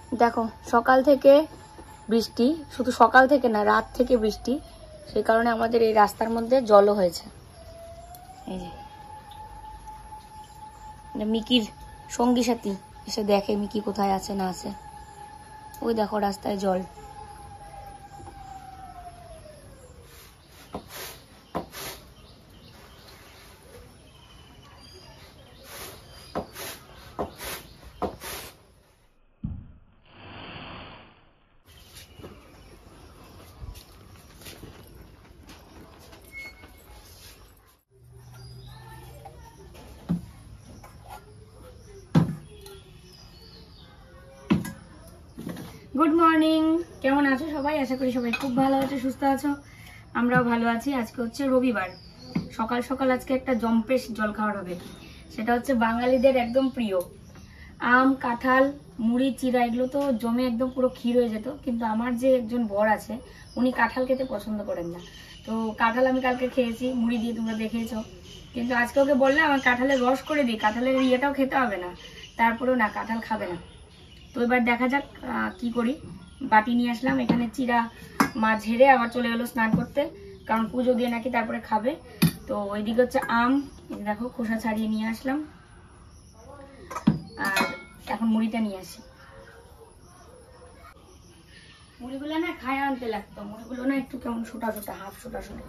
দেখো সকাল থেকে বৃষ্টি, শুধু সকাল থেকে না রাত থেকে বৃষ্টি, সেই কারণে আমাদের এই রাস্তার মধ্যে জলও হয়েছে। এই যে মিকির সঙ্গী সাথী এসে দেখে মিকি কোথায় আছে না আছে। ওই দেখো রাস্তায় জল। গুড মর্নিং, কেমন আছো সবাই? আশা করি সবাই খুব ভালো আছো, সুস্থ আছো। আমরাও ভালো আছি। আজকে হচ্ছে রবিবার, সকাল সকাল আজকে একটা জম্পেশ জল খাওয়ার হবে। সেটা হচ্ছে বাঙালিদের একদম প্রিয় আম, কাঁঠাল, মুড়ি, চিড়া, এগুলো তো জমে একদম পুরো ক্ষীর হয়ে যেত। কিন্তু আমার যে একজন বর আছে উনি কাঁঠাল খেতে পছন্দ করেন না। তো কাঁঠাল আমি কালকে খেয়েছি মুড়ি দিয়ে, তোমরা দেখেছো। কিন্তু আজকে ওকে বললে আমার কাঁঠালের রস করে দিই, কাঁঠালের ইয়েটাও খেতে হবে না, তারপরেও না, কাঁঠাল খাবে না। তো এবার দেখা যাক কি করি। বাটি নিয়ে আসলাম, এখানে চিড়া মাছ ঝেড়ে আবার চলে গেলো স্নান করতে, কারণ পুজো দিয়ে নাকি তারপরে খাবে। তো ওইদিকে হচ্ছে আম, দেখো খোসা ছাড়িয়ে নিয়ে আসলাম। আর এখন মুড়িটা নিয়ে আসি। মুড়িগুলো না খায় আনতে লাগতো, মুড়িগুলো না একটু কেমন ছোটা ছোটা, হাফ ছোটা ছোটা।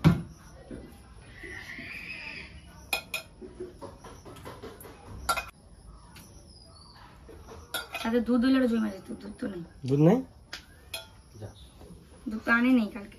সাথে দুধ হলে জমে যেত, দুধ তো নেই। দুধ নেই, দুধ তো আনে নেই কালকে।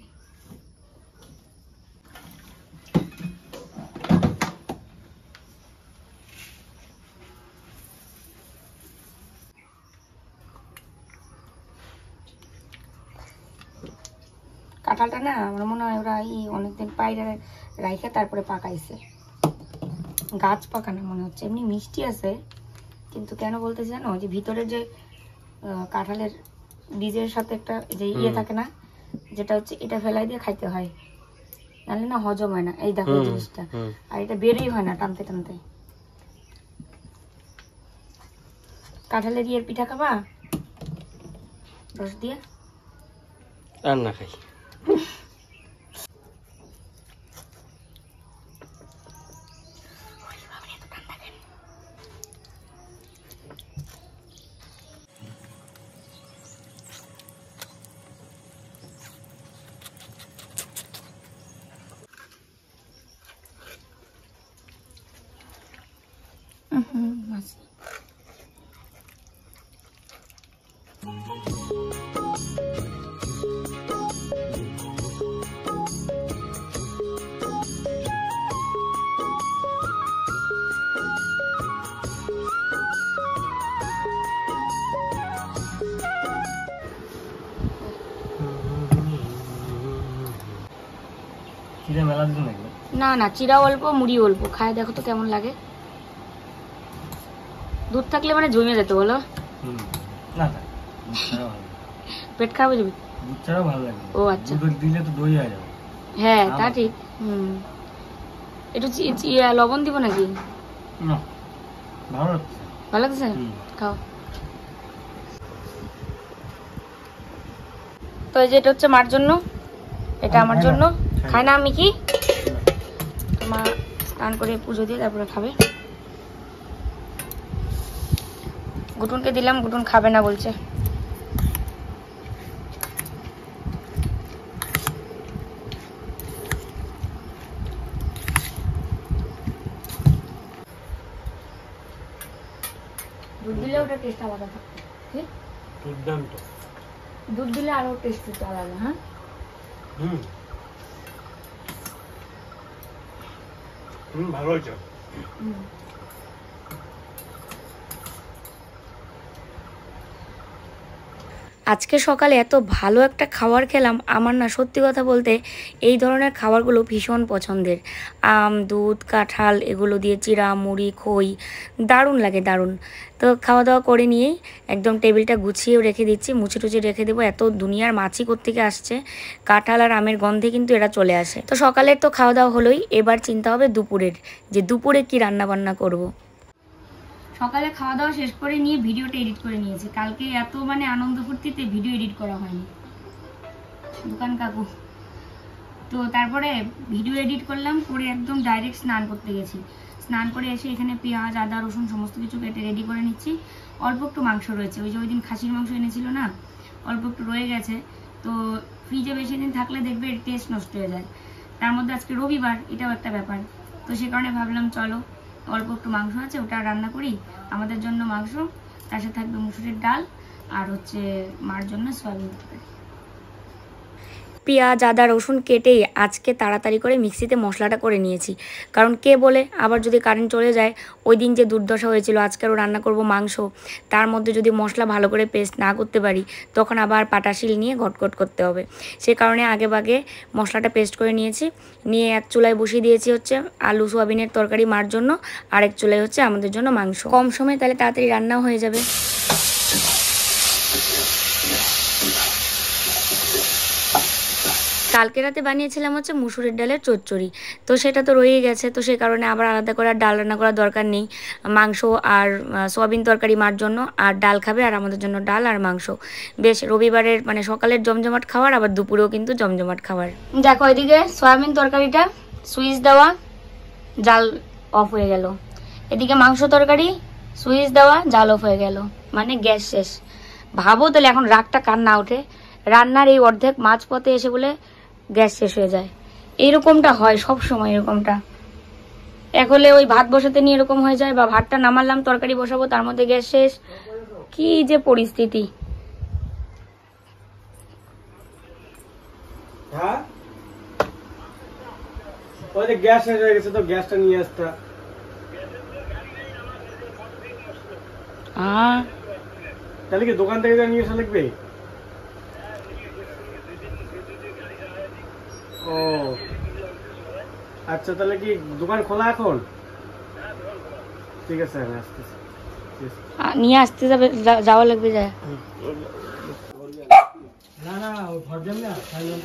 কাঁঠালটা না আমার মনে হয় ওরা অনেকদিন পাইরে রাইখে তারপরে পাকাইছে, গাছ পাকানো মনে হচ্ছে। এমনি মিষ্টি আছে, কিন্তু কেন বলতে জানো, যে ভিতরে যে কাঁঠালের বীজের সাথে একটা যে থাকে না, যেটা হচ্ছে এটা ফেলাই দিয়ে খাইতে হয়, নাহলে না হজম হয় না। এই দেখো এই জিনিসটা, আর এটা বেরই হয় না টানতে টানতে। কাঁঠালের ইয়ের পিঠা খাবা রস দিয়ে? আর না খাই। না না, চিড়া অল্প মুড়ি অল্প, খায় দেখো তো কেমন লাগে। দুধ থাকলে মানে জমে যেত বলো। পেট খারাপ হয়ে যাবে। দুধ ছাড়াও ভালো লাগে। ও আচ্ছা, দুধ দিলে তো দই হয়ে যাবে। হ্যাঁ তা ঠিক। একটু লবণ দিব নাকি? না, ভালো লাগছে। ভালো লাগছে, খাও। তো এই যে এটা হচ্ছে মার জন্য, এটা আমার জন্য। খায় না আমি কি, মা স্নান করে পুজো দিয়ে তারপরে খাবে। গুটুনকে দিলাম, গুটুন খাবে না বলছে। দুধ দিলে ওটা টেস্ট আলাদা থাকবে। ঠিক, দুধ দিলে আরো টেস্ট হতো আলাদা। হ্যাঁ, ভালো হয়েছে। আজকে সকালে এত ভালো একটা খাবার খেলাম, আমার না সত্যি কথা বলতে এই ধরনের খাবারগুলো ভীষণ পছন্দের। আম, দুধ, কাঁঠাল এগুলো দিয়ে চিড়া, মুড়ি, খই, দারুণ লাগে, দারুণ। তো খাওয়া দাওয়া করে নিয়েই একদম টেবিলটা গুছিয়েও রেখে দিচ্ছি, মুছে টুছে রেখে দেবো। এত দুনিয়ার মাছি কোত্থেকে আসছে, কাঁঠাল আর আমের গন্ধে কিন্তু এরা চলে আসে। তো সকালের তো খাওয়া দাওয়া হলোই, এবার চিন্তা হবে দুপুরের, যে দুপুরে কি রান্না বান্না করব। সকালে খাওয়া দাওয়া শেষ করে নিয়ে ভিডিওটা এডিট করে নিয়েছি। কালকে এত মানে আনন্দ ফুর্তিতে ভিডিও এডিট করা হয়নি। দোকান কাকু তো তারপরে ভিডিও এডিট করলাম, করে একদম ডাইরেক্ট স্নান করতে গেছি। স্নান করে এসে এখানে পেঁয়াজ আদা রসুন সমস্ত কিছু কেটে রেডি করে নিচ্ছি। অল্প একটু মাংস রয়েছে, ওই যে ওই দিন খাসির মাংস এনেছিল না, অল্প একটু রয়ে গেছে। তো ফ্রিজে বেশি দিন থাকলে দেখবে এর টেস্ট নষ্ট হয়ে যায়। তার মধ্যে আজকে রবিবার, এটাও একটা ব্যাপার। তো সে কারণে ভাবলাম চলো অল্প একটু মাংস আছে ওটা রান্না করি, আমাদের জন্য মাংস, তার সাথে থাকবে মুসুরির ডাল আর হচ্ছে মার জন্য সয়াবিন তরকারি। পেঁয়াজ আদা রসুন কেটেই আজকে তাড়াতাড়ি করে মিক্সিতে মশলাটা করে নিয়েছি, কারণ কে বলে আবার যদি কারেন্ট চলে যায়, ওই দিন যে দুর্দশা হয়েছিল, আজকেরও রান্না করব মাংস, তার মধ্যে যদি মশলা ভালো করে পেস্ট না করতে পারি তখন আবার পাটাশিল নিয়ে ঘটঘট করতে হবে। সে কারণে আগে ভাগে মশলাটা পেস্ট করে নিয়েছি, নিয়ে এক চুলায় বসিয়ে দিয়েছি হচ্ছে আলু সোয়াবিনের তরকারি মার জন্য, আর এক চুলায় হচ্ছে আমাদের জন্য মাংস। কম সময় তাহলে তাড়াতাড়ি রান্নাও হয়ে যাবে। কালকে রাতে বানিয়েছিলাম হচ্ছে মুসুরির ডালের চচ্চড়ি, তো সেটা তো রয়েই গেছে। তো সেই কারণে আবার আলাদা করে আর ডাল রান্না করার দরকার নেই। মাংস আর সোয়াবিন তরকারি মার জন্য, আর ডাল খাবে, আর আমাদের জন্য ডাল আর মাংস। বেশ রবিবারের মানে সকালের জমজমাট খাবার, আবার দুপুরেও কিন্তু জমজমাট খাবার। দেখো এদিকে সোয়াবিন তরকারিটা সুইচ দেওয়া, জাল অফ হয়ে গেল। এদিকে মাংস তরকারি সুইচ দেওয়া, জাল অফ হয়ে গেল, মানে গ্যাস শেষ। ভাবো তাহলে এখন রাগটা কার না ওঠে। রান্নার এই অর্ধেক মাঝপথে এসে বলে গ্যাস শেষ হয়ে যায়। এইরকমটা হয় সব সময়, এরকমটা এক হলে ওই ভাত বসাতে নিয়ে এরকম হয়ে যায়, বা ভাতটা নামালাম তরকারি বসাবো তার মধ্যে গ্যাস শেষ। কি যে পরিস্থিতি। হ্যাঁ ওই যে গ্যাস শেষ হয়ে গেছে, তো গ্যাসটা নিয়ে আসতা। তাহলে কি দোকান থেকে নিয়ে আসা লাগবে? ও আচ্ছা, তাহলে কি দোকান খোলা এখন? ঠিক আছে আমি আসতেছি। নিয়ে আসতে যাবে, যাওয়া লাগবে যায়। না না ঘর যাম না,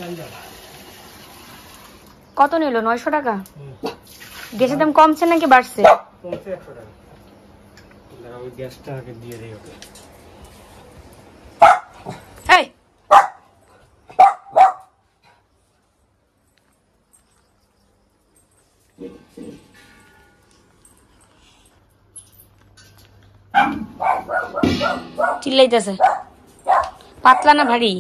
কত নিল? 900 টাকা। গ্যাসের দাম কমছে নাকি বাড়ছে? কমছে 100 টাকা। ওই গ্যাসটা আগে দিয়ে দিই ওকে। এই চিল্লাইতেছে। পাতলা না ভারী?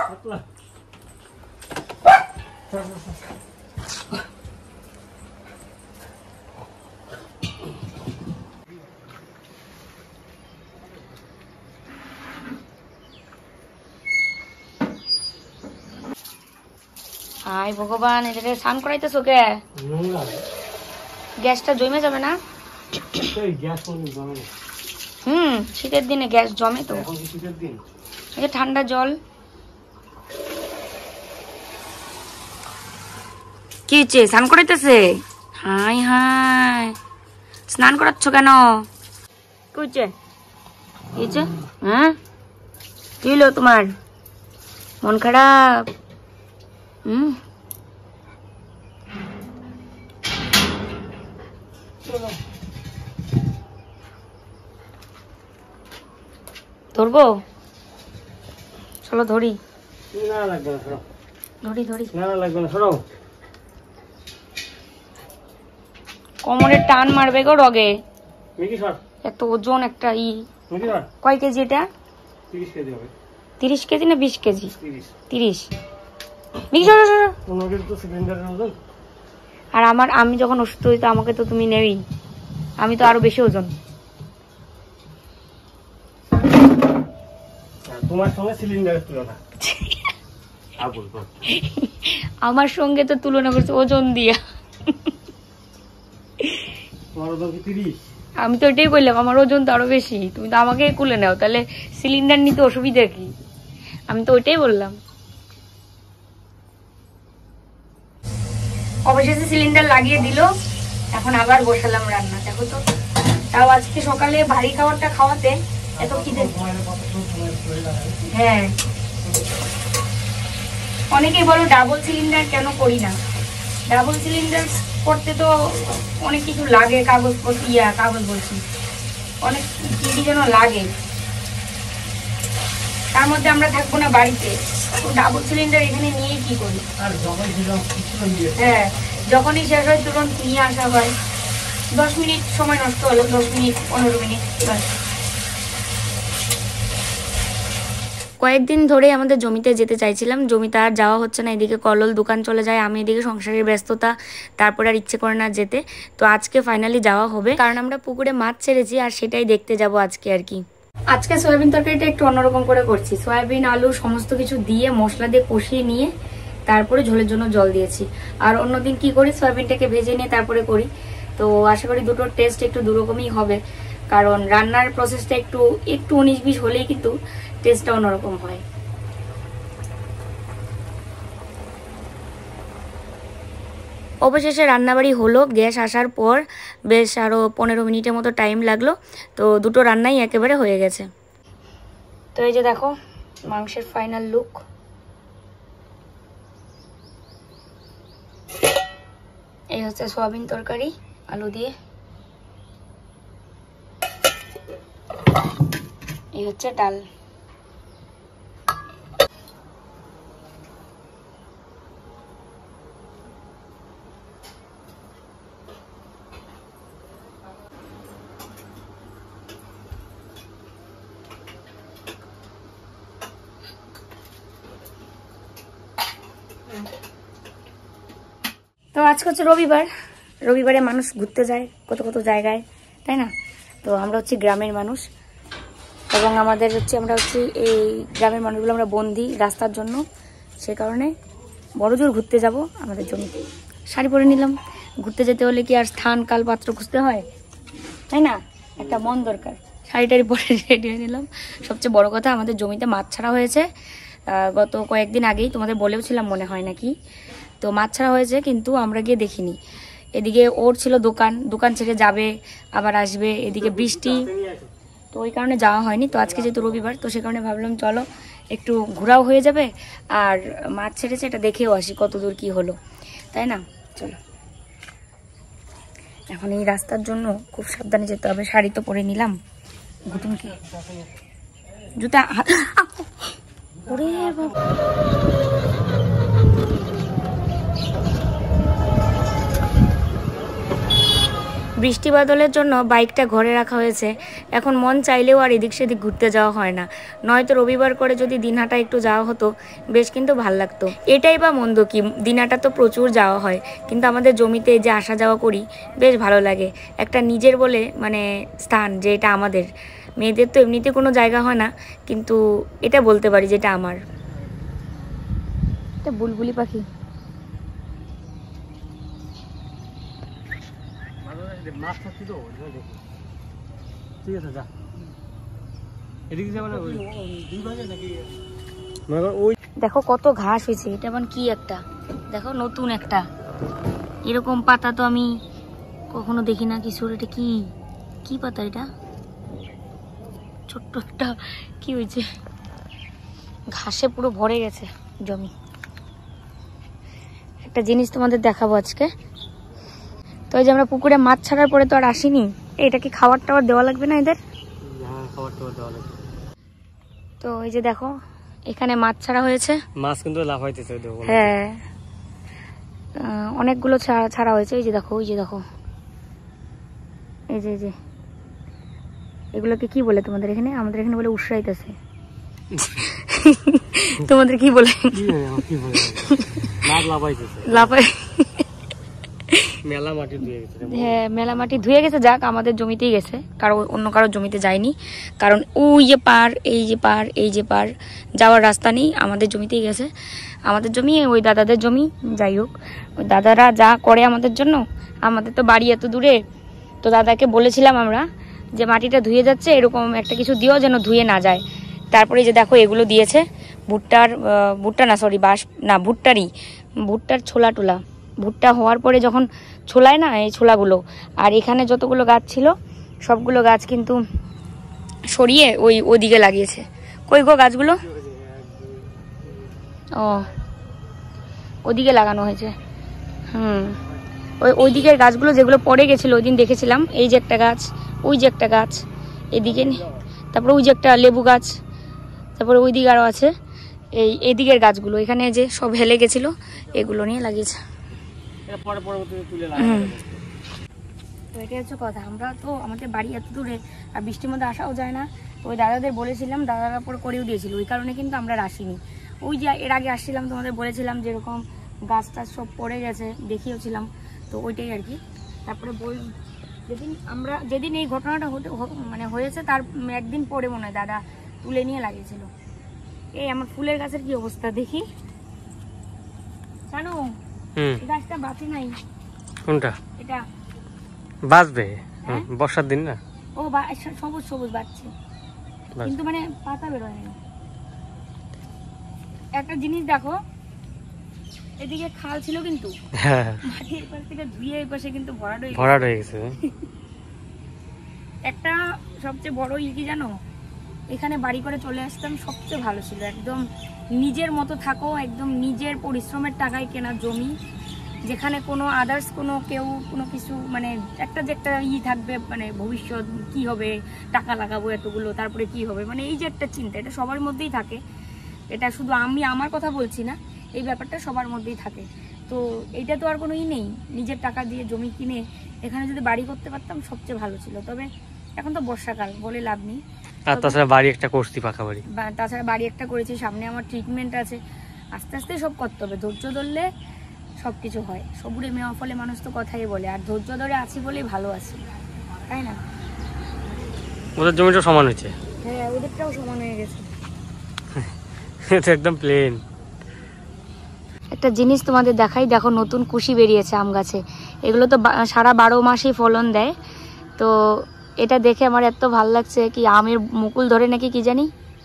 হাই ভগবান, এটাকে স্নান করাইতেছো কে? গ্যাসটা জমে যাবে না? শীতের দিনে গ্যাস জমে তো। এই যে ঠান্ডা জল। কি হচ্ছে? স্নান করাইতেছে? হাই হাই, স্নান করাচ্ছ কেন? কি হচ্ছে? কি হচ্ছে? হ্যাঁ কি হলো তোমার? মন খারাপ? ধরবো? চলো ধরি। না লাগবে না, সরো। ধরি ধরি। না লাগবে না, সরো। কোমরে টান মারবে গো রগে। মিকি সর। এত ওজন একটা মিকি সর। কয় কেজি এটা? 30 কেজি হবে। 30 কেজি না 20 কেজি? 30। মিকি সর সর। তো সিলিন্ডারের ওজন। আর আমি যখন অসুস্থ হই তো আমাকে তো তুমি নেই, আমি তো আরো বেশি ওজন। তোমার সঙ্গে সিলিন্ডারের তুলনা। আমার সঙ্গে তো তুলনা করছে ওজন দিয়া। তোমার ওজন কি 30? আমি তো এটাই বললাম, আমার ওজন তো আরো বেশি, তুমি তো আমাকে কুলে নাও, তাহলে সিলিন্ডার নিতে অসুবিধা কি? আমি তো ওইটাই বললাম। অবশেষে সিলিন্ডার লাগিয়ে দিল, এখন আবার বসালাম রান্না। দেখো তো, তাও আজকে সকালে ভারী খাবারটা খাওয়াতে এত খিদে। হ্যাঁ, অনেকেই বলো ডাবল সিলিন্ডার কেন করি না। ডাবল সিলিন্ডার করতে তো অনেক কিছু লাগে, কাগজ বলছি অনেক চিনি যেন লাগে। তার মধ্যে আমরা থাকবো না বাড়িতে, তো ডাবল সিলিন্ডার এখানে নিয়ে কি করি। হ্যাঁ, যখনই শেষ হয় তুরন্ত নিয়ে আসা হয়। 10 মিনিট সময় নষ্ট হলো, 10 মিনিট 15 মিনিট। কয়েকদিন ধরে আমাদের জমিতে যেতে চাইছিলাম, জমিতে আর যাওয়া হচ্ছে না। এদিকে কলল দোকান চলে যায়, আমি এদিকে সংসারের ব্যস্ততা, তারপর আর ইচ্ছে করে না যেতে। তো আজকে ফাইনালি যাওয়া হবে, কারণ আমরা পুকুরে মাছ ছেড়েছি আর সেটাই দেখতে যাব আজকে আর কি। আজকে সয়াবিন তরকারিটা একটু অন্যরকম করে করছি। সয়াবিন আলু সমস্ত কিছু দিয়ে মশলা দিয়ে কষিয়ে নিয়ে তারপরে ঝোলের জন্য জল দিয়েছি। আর অন্যদিন কি করি, সয়াবিনটাকে ভেজে নিয়ে তারপরে করি। তো আশা করি দুটোর টেস্ট একটু দুরকমই হবে, কারণ রান্নার প্রসেসটা একটু 19-20 হলেই কিন্তু টেস্টটা অন্যরকম হয়। অবশেষে রান্নাবাড়ি হলো। গ্যাস আসার পর বেশ আরও 15 মিনিটের মতো টাইম লাগলো। তো দুটো রান্নাই একেবারে হয়ে গেছে। তো এই যে দেখো মাংসের ফাইনাল লুক। এই হচ্ছে সয়াবিন তরকারি আলু দিয়ে, এই হচ্ছে ডাল। তো আজকে হচ্ছে রবিবার। রবিবারে মানুষ ঘুরতে যায় কত কত জায়গায়, তাই না? তো আমরা হচ্ছে গ্রামের মানুষ, এবং আমরা হচ্ছে এই গ্রামের মানুষগুলো আমরা বন্দি রাস্তার জন্য। সে কারণে বড়জোর ঘুরতে যাব আমাদের জমিতে। শাড়ি পরে নিলাম। ঘুরতে যেতে হলে কি আর স্থান কাল পাত্র খুঁজতে হয়, তাই না? একটা মন দরকার। শাড়িটারি পরে রেডি হয়ে নিলাম। সবচেয়ে বড় কথা, আমাদের জমিতে মাছ ছাড়া হয়েছে গত কয়েকদিন আগেই, তোমাদের বলেওছিলাম মনে হয় নাকি। তো মাছ ছাড়া হয়েছে, কিন্তু আমরা গিয়ে দেখিনি। এদিকে ওর ছিল দোকান ছেড়ে যাবে আবার আসবে, এদিকে বৃষ্টি, তো ওই কারণে যাওয়া হয়নি। তো আজকে যেহেতু রবিবার, তো সে কারণে ভাবলাম চলো একটু ঘোরাও হয়ে যাবে, আর মাছ ছেড়েছে এটা দেখেও আসি কত দূর কি হলো, তাই না? চলো। এখন এই রাস্তার জন্য খুব সাবধানে যেতে হবে। শাড়ি তো পরে নিলাম, ঘুটুনকে জুতা। ওরে বাবা, বৃষ্টি বাদলের জন্য বাইকটা ঘরে রাখা হয়েছে। এখন মন চাইলেও আর এদিক সেদিক ঘুরতে যাওয়া হয় না। নয়তো রবিবার করে যদি দিনহাটা একটু যাওয়া হতো বেশ কিন্তু ভাল লাগতো। এটাই বা মন্দ কি, দিনহাটা তো প্রচুর যাওয়া হয়, কিন্তু আমাদের জমিতে যে আসা যাওয়া করি বেশ ভালো লাগে। একটা নিজের বলে মানে স্থান, যে এটা আমাদের। মেয়েদের তো এমনিতে কোনো জায়গা হয় না, কিন্তু এটা বলতে পারি যে এটা আমার। এটা বুলবুলি পাখি। দেখো কত ঘাস হয়েছে। এটা মানে কি একটা, দেখো নতুন একটা এরকম পাতা তো আমি কখনো দেখি না কিছুর। এটা কি পাতা? এটা ছোট্ট একটা কি হয়েছে, ঘাসে পুরো ভরে গেছে জমি। একটা জিনিস তোমাদের দেখাবো আজকে। তো এই যে আমরা পুকুরে মাছ ছাড়ার পরে তো আর আসিনি, এটা কি খাবার টাবার দেওয়া লাগবে না এদের? তো এই যে দেখো এখানে মাছ ছাড়া হয়েছে। মাছ কিন্তু লাফাইতেছে। হ্যাঁ, অনেকগুলো ছাড়া হয়েছে। এই যে দেখো, ওই যে দেখো, এই যে এগুলোকে কি বলে তোমাদের এখানে? আমাদের এখানে বলে উসরাইতেছে। তোমাদের কি বলে? লাফাই। হ্যাঁ, মেলা মাটি ধুয়ে গেছে। যাক, আমাদের জমিতেই গেছে, অন্য কারোর জমিতে যায়নি। কারণ ওই যে পার, এই যে পার, এই যে পার, যাওয়ার রাস্তা নেই, আমাদের জমিতেই গেছে। আমাদের জমি ওই দাদাদের জমি। যাই হোক, ওই দাদারা যা করে আমাদের জন্য, আমাদের তো বাড়ি এত দূরে। তো দাদাকে বলেছিলাম আমরা যে মাটিটা ধুয়ে যাচ্ছে, এরকম একটা কিছু দিও যেন ধুয়ে না যায়। তারপরে যে দেখো এগুলো দিয়েছে, ভুট্টার ছোলা টোলা। ভুট্টা হওয়ার পরে যখন ছোলায় না, এই ছোলাগুলো, আর এখানে যতগুলো গাছ ছিল সবগুলো গাছ কিন্তু সরিয়ে ওইদিকে লাগিয়েছে। কই গো গাছগুলো? ও, ওদিকে লাগানো হয়েছে। ওই দিকের গাছগুলো যেগুলো পড়ে গেছিল ওই দিন দেখেছিলাম। এই যে একটা গাছ, ওই যে একটা গাছ, এদিকে, তারপরে ওই যে একটা লেবু গাছ, তারপরে ওই দিকে আরও আছে। এদিকের গাছগুলো এখানে যে সব হেলে গেছিল, এগুলো নিয়ে লাগিয়েছে। তো এটাই হচ্ছে কথা। আমরা তো আমাদের বাড়ি এত দূরে, আর বৃষ্টির মধ্যে আসাও যায় না। ওই দাদাদের বলেছিলাম, দাদারা পরে করেও দিয়েছিল, ওই কারণে কিন্তু আমরা আসিনি। ওই যে এর আগে আসছিলাম, তোমাদের বলেছিলাম যেরকম গাছ টাছ সব পড়ে গেছে, দেখিয়েছিলাম, তো ওইটাই আর কি। তারপরে যেদিন এই ঘটনাটা মানে হয়েছে তার একদিন পরে মনে হয় দাদা তুলে নিয়ে লাগিয়েছিল। এই আমার ফুলের গাছের কি অবস্থা দেখি, জানো গাছটা বাঁচে নাই। কোনটা? এটা বাঁচবে, বর্ষার দিন না। ও সবুজ সবুজ বাঁচছে, কিন্তু মানে পাতা বেরোয় না। একটা জিনিস দেখো, এদিকে খাল ছিল কিন্তু মাটি এই পাশ থেকে ধুয়ে এই পাশে কিন্তু ভরাট হয়ে গেছে। একটা সবচেয়ে বড় কি জানো, এখানে বাড়ি করে চলে আসতাম, সবচেয়ে ভালো ছিল। একদম নিজের মতো থাকো, একদম নিজের পরিশ্রমের টাকায় কেনা জমি, যেখানে কোনো আদার্স কেউ কোনো কিছু মানে একটা যে একটা থাকবে, মানে ভবিষ্যৎ কি হবে, টাকা লাগাবো এতগুলো, তারপরে কি হবে, মানে এই যে একটা চিন্তা, এটা সবার মধ্যেই থাকে। এটা শুধু আমি আমার কথা বলছি না, এই ব্যাপারটা সবার মধ্যেই থাকে। তো এইটা তো আর কোনো নেই, নিজের টাকা দিয়ে জমি কিনে এখানে যদি বাড়ি করতে পারতাম সবচেয়ে ভালো ছিল। তবে এখন তো বর্ষাকাল, বলে লাভ নেই। আর তাছাড়া বাড়ি একটা করছি, পাকা বাড়ি। তাছাড়া বাড়ি একটা করেছি, সামনে আমার ট্রিটমেন্ট আছে, আস্তে আস্তে সব করতে হবে। ধৈর্য ধরলে সব কিছু হয়। সবুরে মেওয়া ফলে মানুষ তো কথাই বলে, আর ধৈর্য ধরে আছি বলেই ভালো আছি, তাই না? ওদের জমিটা সমান হয়েছে। হ্যাঁ, ওদেরটাও সমান হয়ে গেছে। এটা একদম প্লেন। একটা জিনিস তোমাদের দেখাই, দেখো নতুন কুশি বেরিয়েছে আম গাছে। এগুলো তো সারা 12 মাসই ফলন দেয়। তো এটা দেখে আমার এত ভালো লাগছে, কি আমের মুকুল ধরে নাকি কি জানি।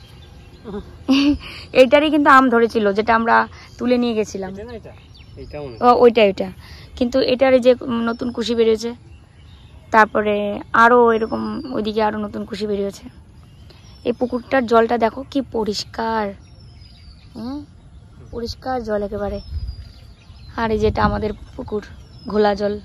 এইটারই কিন্তু আম ধরেছিল, যেটা আমরা তুলে নিয়ে গেছিলাম। ওইটা কিন্তু এটার যে নতুন কুশি বেরিয়েছে, তারপরে আরো এরকম ওইদিকে আরো নতুন কুশি বেরিয়েছে। এই পুকুরটার জলটা দেখো কি পরিষ্কার, পরিষ্কার জল একেবারে। আর এই যেটা আমাদের পুকুর, ঘোলা জল।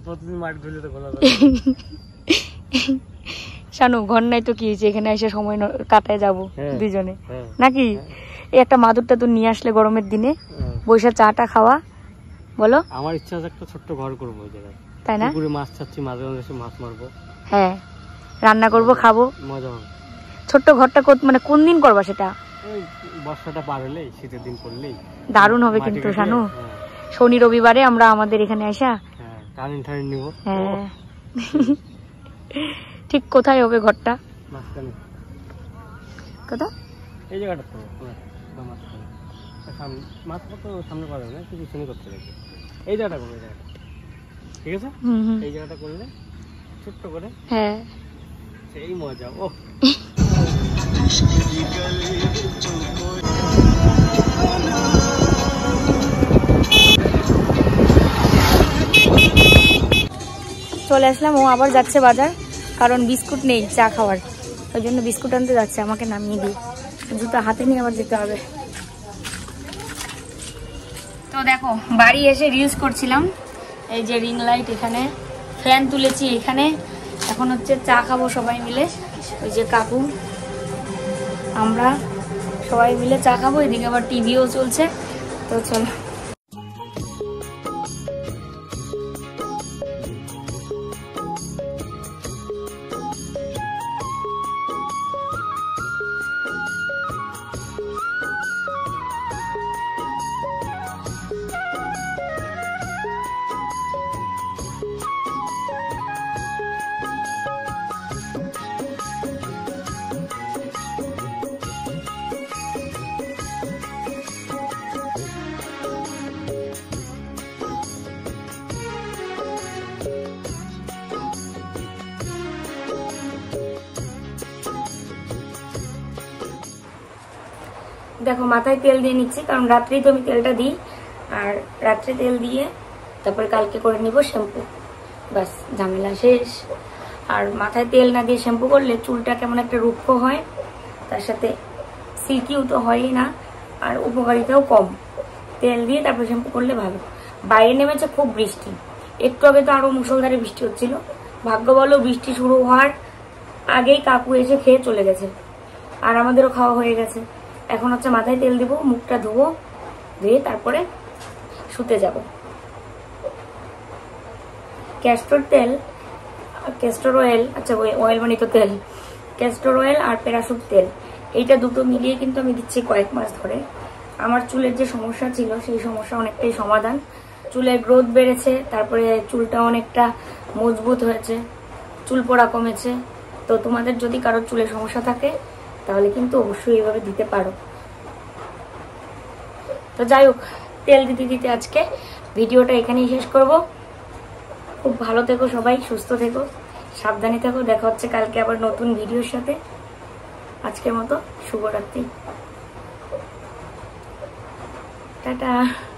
শানু, ঘর নাই তো কি হয়েছে, এখানে এসে সময় কাটায় যাবো দুজনে নাকি? এই একটা মাদুরটা তো নিয়ে আসলে গরমের দিনে বৈশা চাটা খাওয়া, বলো। আমার ইচ্ছা আছে একটা ছোট্ট ঘর করবো ওই জায়গায়, তাই না? পুকুরে মাছ ছাড়ছি, মাঝে মাঝে এসে মাছ মারবো, হ্যাঁ, রান্না করবো, খাবো, মজা হবে। ছোট্ট ঘরটা মানে কোন দিন করবা সেটা? বর্ষাটা পার হলেই, শীতের দিন পড়লেই দারুণ হবে কিন্তু শানু। শনি রবিবারে আমরা আমাদের এখানে আসা কারেন্ট নিব। হ্যাঁ, ঠিক কোথায় হবে ঘরটা? কোথায়? এই জায়গাটা তো মাছ তো সামনে পাবে না, কিছু পিছনে করতে লাগে। এই জায়গাটা করবে, এই জায়গাটা ঠিক আছে। এই জায়গাটা করলে ছোট্ট করে, হ্যাঁ, সেই মজা। ও চলে আসলাম। ও আবার যাচ্ছে বাজার, কারণ বিস্কুট নেই চা খাওয়ার, ওই জন্য বিস্কুট আনতে যাচ্ছে। আমাকে নামিয়ে দিয়ে জুতা হাতে নিয়ে আবার যেতে হবে। তো দেখো, বাড়ি এসে রিলস করছিলাম। এই যে রিং লাইট, এখানে ফ্যান তুলেছি, এখানে এখন হচ্ছে চা খাবো সবাই মিলে। ওই যে কাকু, আমরা সবাই মিলে চা খাবো, এদিকে আবার টিভিও চলছে। তো চলো, দেখো মাথায় তেল দিয়ে নিচ্ছি, কারণ রাত্রেই তো আমি তেলটা দিই। আর রাত্রে তেল দিয়ে তারপরে কালকে করে নিব শ্যাম্পু, ব্যাস ঝামেলা শেষ। আর মাথায় তেল না দিয়ে শ্যাম্পু করলে চুলটা কেমন একটা রুক্ষ হয়, তার সাথে সিল্কিও তো হয়ই না, আর উপকারিতাও কম। তেল দিয়ে তারপরে শ্যাম্পু করলে ভালো। বাইরে নেমেছে খুব বৃষ্টি, একটু আগে তো আরো মুষলধারে বৃষ্টি হচ্ছিল। ভাগ্য বলো বৃষ্টি শুরু হওয়ার আগেই কাকু এসে খেয়ে চলে গেছে, আর আমাদেরও খাওয়া হয়ে গেছে। এখন হচ্ছে মাথায় তেল দিব, মুখটা ধুবো, ধুয়ে তারপরে শুতে যাব। ক্যাস্টর তেল, ক্যাস্টর অয়েল, আচ্ছা অয়েল মানে তো তেল, ক্যাস্টর অয়েল আর প্যারাশুট তেল, এইটা দুটো মিলিয়ে কিন্তু আমি দিচ্ছি কয়েক মাস ধরে। আমার চুলের যে সমস্যা ছিল সেই সমস্যা অনেকটাই সমাধান। চুলের গ্রোথ বেড়েছে, তারপরে চুলটা অনেকটা মজবুত হয়েছে, চুল পড়া কমেছে। তো তোমাদের যদি কারোর চুলের সমস্যা থাকে তাহলে কিন্তু অবশ্যই এইভাবে দিতে পারো। তো যাই হোক, তেল দিতে দিতে আজকে ভিডিওটা এখানেই শেষ করব। খুব ভালো থেকো সবাই, সুস্থ থেকো, সাবধানে থেকো। দেখা হচ্ছে কালকে আবার নতুন ভিডিওর সাথে। আজকের মতো শুভরাত্রি, টাটা।